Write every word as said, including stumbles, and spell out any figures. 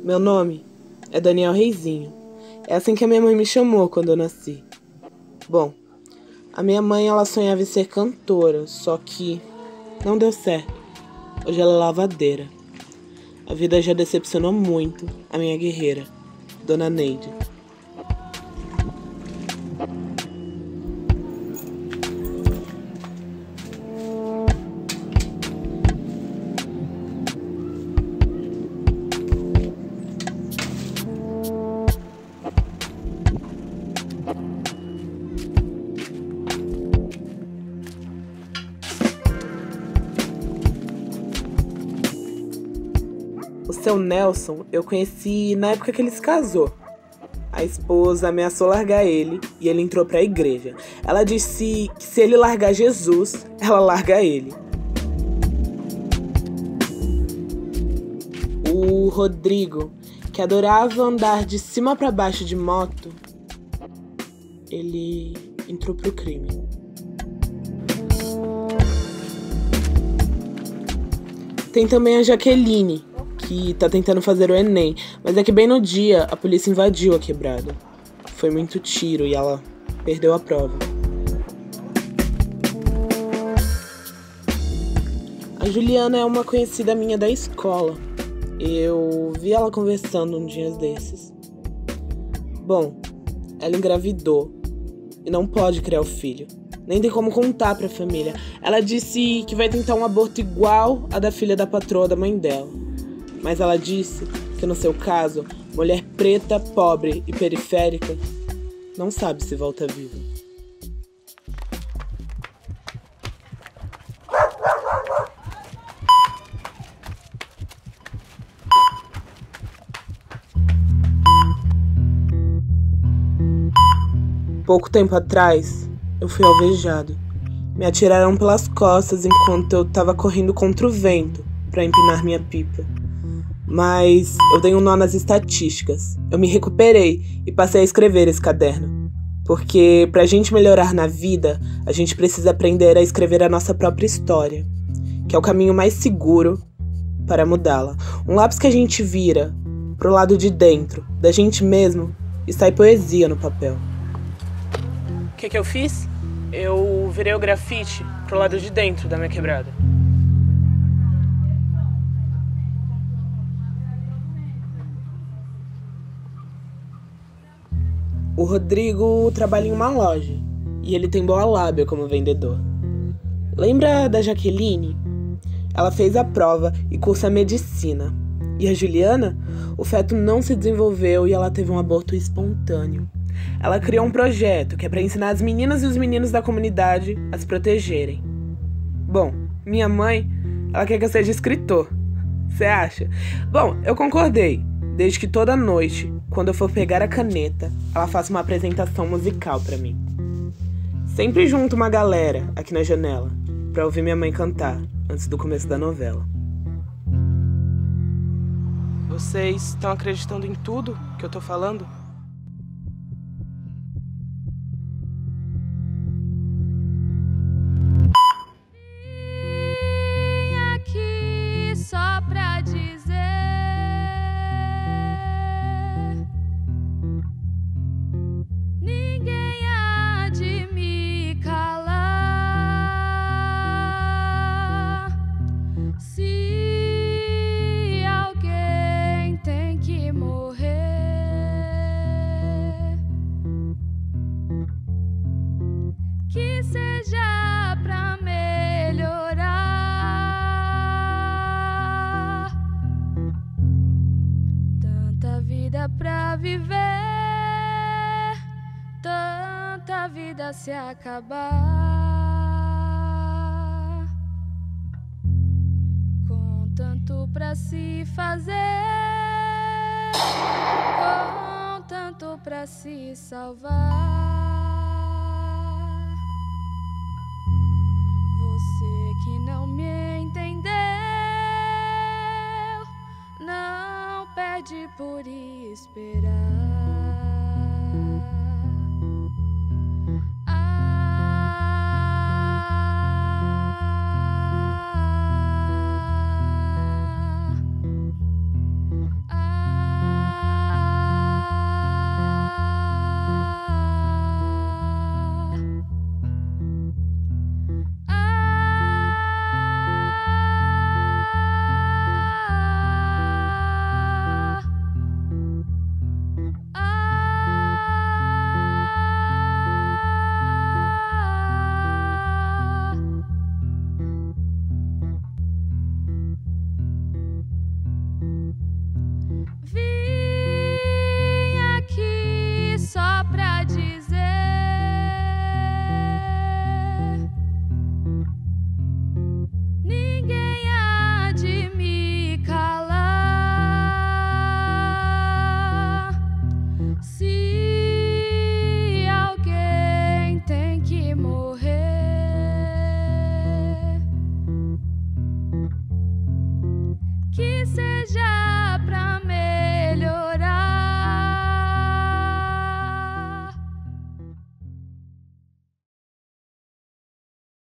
Meu nome é Daniel Reizinho. É assim que a minha mãe me chamou quando eu nasci. Bom, a minha mãe ela sonhava em ser cantora, só que não deu certo. Hoje ela é lavadeira. A vida já decepcionou muito a minha guerreira, Dona Neide. O seu Nelson eu conheci na época que ele se casou. A esposa ameaçou largar ele e ele entrou pra igreja. Ela disse que se ele largar Jesus, ela larga ele. O Rodrigo, que adorava andar de cima pra baixo de moto, ele entrou pro crime. Tem também a Jaqueline, que tá tentando fazer o Enem, mas é que bem no dia a polícia invadiu a quebrada. Foi muito tiro e ela perdeu a prova. A Juliana é uma conhecida minha da escola. Eu vi ela conversando um dia desses. Bom, ela engravidou e não pode criar o filho. Nem tem como contar pra família. Ela disse que vai tentar um aborto igual a da filha da patroa da mãe dela. Mas ela disse que, no seu caso, mulher preta, pobre e periférica não sabe se volta viva. Pouco tempo atrás, eu fui alvejado. Me atiraram pelas costas enquanto eu tava correndo contra o vento para empinar minha pipa. Mas eu dei um nó nas estatísticas. Eu me recuperei e passei a escrever esse caderno. Porque pra gente melhorar na vida, a gente precisa aprender a escrever a nossa própria história, que é o caminho mais seguro para mudá-la. Um lápis que a gente vira pro lado de dentro da gente mesmo e sai poesia no papel. O que que eu fiz? Eu virei o grafite pro lado de dentro da minha quebrada. O Rodrigo trabalha em uma loja e ele tem boa lábia como vendedor. Lembra da Jaqueline? Ela fez a prova e cursa medicina. E a Juliana? O feto não se desenvolveu e ela teve um aborto espontâneo. Ela criou um projeto que é para ensinar as meninas e os meninos da comunidade a se protegerem. Bom, minha mãe, ela quer que eu seja escritor. Você acha? Bom, eu concordei, desde que toda noite, quando eu for pegar a caneta, ela faça uma apresentação musical pra mim. Sempre junto uma galera aqui na janela, pra ouvir minha mãe cantar antes do começo da novela. Vocês estão acreditando em tudo que eu tô falando? Só pra dizer, ninguém há de me calar. Se alguém tem que morrer, que seja pra melhorar. Vida pra viver, tanta vida se acabar, com tanto pra se fazer, com tanto pra se salvar. Você que não me entendeu, não perde por esperar. Ah, ah, que seja